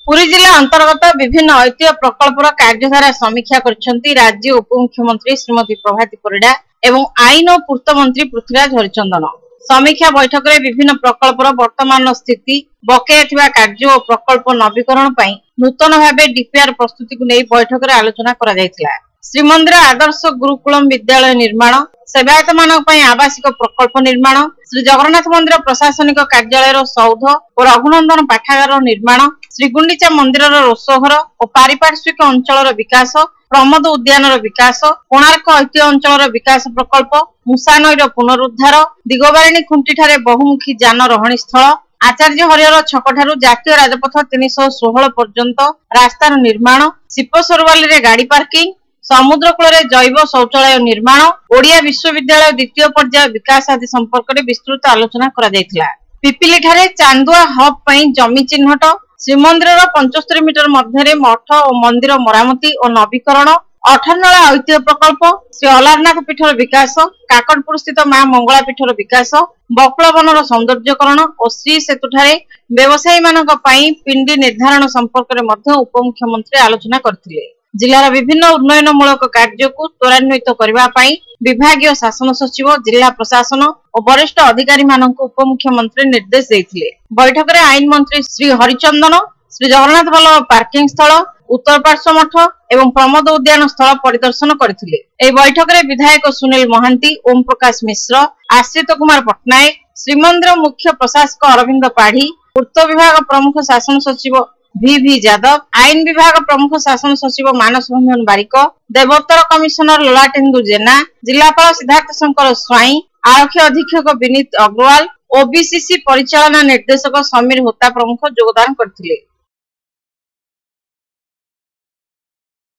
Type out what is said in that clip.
पुरी जिला अंतर्गत विभिन्न ऐतिह्य प्रकल्पर कार्यधारा समीक्षा करछंती राज्य उपमुख्यमंत्री श्रीमती प्रभाती परिडा एवं आईन और पूर्त मंत्री पृथ्वीराज हरिचंदन। समीक्षा बैठक में विभिन्न प्रकल्पर वर्तमान स्थिति, बकेया थिबा कार्य और प्रकल्प नवीकरण पई नूतन भावे डीपीआर प्रस्तुति को नहीं बैठक में आलोचना करा जायतिला। श्रीमंदिर आदर्श गुरुकुलम विद्यालय निर्माण, सेवायत मानक पई आवासिक प्रकल्प निर्माण, श्री जगन्नाथ मंदिर प्रशासनिक कार्यालय सौध और रघुनंदन पाठागार निर्माण, श्री गुंडीचा मंदिर रोषघर और पारिपार्श्विक अंचल विकास, प्रमोद उद्यान विकास, कोणार्क ऐतिह्य अंचल विकास प्रकल्प, मूसा नईर पुनरुद्धार, दिगबारिणी खुंटी ठारे बहुमुखी जान रहणी स्थल, आचार्य हरिहर छक ठारू जातीय राजपथ 316 पर्यंत रास्तार निर्माण, शिपसरवाली रे गाड़ी पार्किंग, समुद्र कूल जैव शौचालय निर्माण, ओडिया विश्वविद्यालय द्वितीय पर्याय विकास आदि संपर्क में विस्तृत आलोचना करा जायतिला। पिपिली ठारे चांदुआ हब पई जमी चिन्हट, श्रीमंदिर 75 मीटर मध्य मठ और मंदिर मरामती और नवीकरण, 18 ऐतिह्य प्रकल्प, श्री अलारनाथ पीठर विकास, काकटपुर स्थित मां मंगला पीठर विकास, बकुलवन सौंदर्यकरण और श्री सेतु ठारे व्यवसायी मानक पई पिंडी निर्धारण संपर्क में उपमुख्यमंत्री आलोचना करथिले। जिलार विभिन्न उन्नयनमूलक कार्य को त्वरान्वित करबा पई विभागीय शासन सचिव, जिला प्रशासन और वरिष्ठ अधिकारी मानक उपमुख्यमंत्री निर्देश देथिले। बैठक में आईन मंत्री श्री हरिचंदन, श्री जगन्नाथ बल्लभ पार्किंग स्थल, उत्तर पार्श्व मठ एवं प्रमोद उद्यान स्थल परिदर्शन करथिले। एही बैठक में विधायक सुनील महांती, ओम प्रकाश मिश्र, आश्रित कुमार पटनायक, श्रीमंदिर मुख्य प्रशासक अरविंद पाढ़ी, पूर्त विभाग प्रमुख शासन सचिव VV यादव, आईन विभाग प्रमुख शासन सचिव मानस रंजन बारिक, देवोत्तर कमिशनर ललाटेन्दु जेना, जिलापाल सिद्धार्थ शंकर स्वाई, आरक्षी अधीक्षक विनीत अग्रवाल, ओबीसीसी परिचालना निर्देशक समीर होता प्रमुख योगदान करथिले।